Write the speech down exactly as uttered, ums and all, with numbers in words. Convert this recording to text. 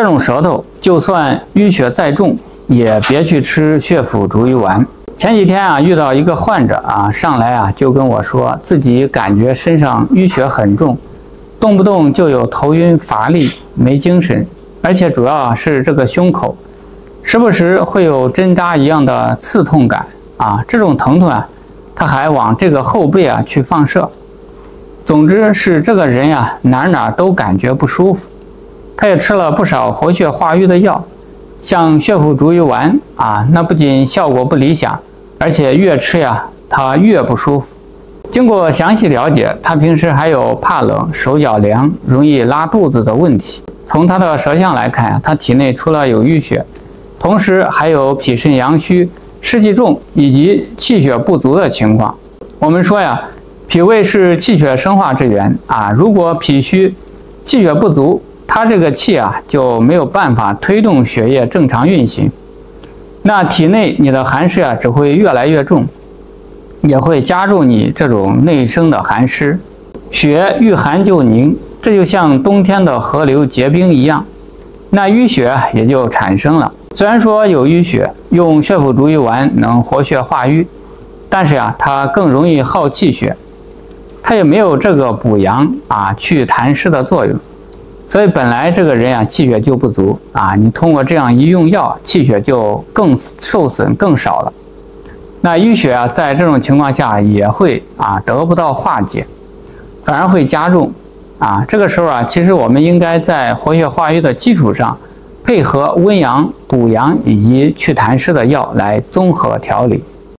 这种舌头，就算淤血再重，也别去吃血府逐瘀丸。前几天啊，遇到一个患者啊，上来啊就跟我说，自己感觉身上淤血很重，动不动就有头晕乏力、没精神，而且主要是这个胸口，时不时会有针扎一样的刺痛感啊。这种疼痛啊，他还往这个后背啊去放射。总之是这个人呀，哪哪都感觉不舒服。他也吃了不少活血化瘀的药，像血府逐瘀丸啊，那不仅效果不理想，而且越吃呀，他越不舒服。经过详细了解，他平时还有怕冷、手脚凉、容易拉肚子的问题。从他的舌象来看，他体内除了有淤血，同时还有脾肾阳虚、湿气重以及气血不足的情况。我们说呀，脾胃是气血生化之源啊，如果脾虚、气血不足，它这个气啊就没有办法推动血液正常运行，那体内你的寒湿啊只会越来越重，也会加重你这种内生的寒湿。血遇寒就凝，这就像冬天的河流结冰一样，那淤血也就产生了。虽然说有淤血，用血府逐瘀丸能活血化瘀，但是啊，它更容易耗气血，它也没有这个补阳啊、去痰湿的作用。所以本来这个人啊气血就不足啊，你通过这样一用药，气血就更受损更少了。那淤血啊，在这种情况下也会啊得不到化解，反而会加重啊。这个时候啊，其实我们应该在活血化瘀的基础上，配合温阳、补阳以及祛痰湿的药来综合调理。